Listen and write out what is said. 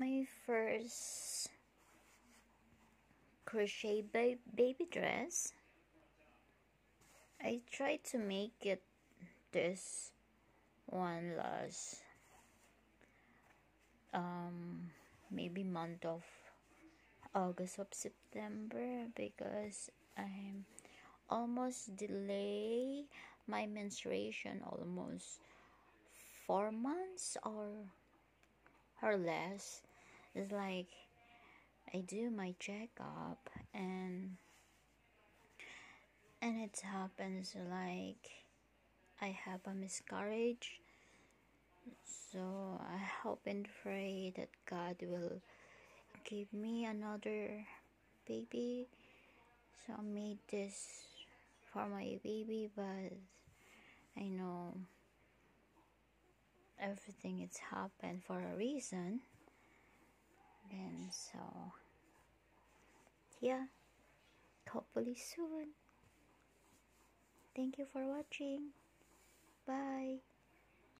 my first crochet baby dress. I tried to make it this one last maybe month of August of September, because I'm almost delay my menstruation almost 4 months or less. It's like I do my checkup and it happens like I have a miscarriage. So I hope and pray that God will give me another baby. So I made this for my baby, but I know everything it's happened for a reason. And so yeah, hopefully soon. Thank you for watching. Bye.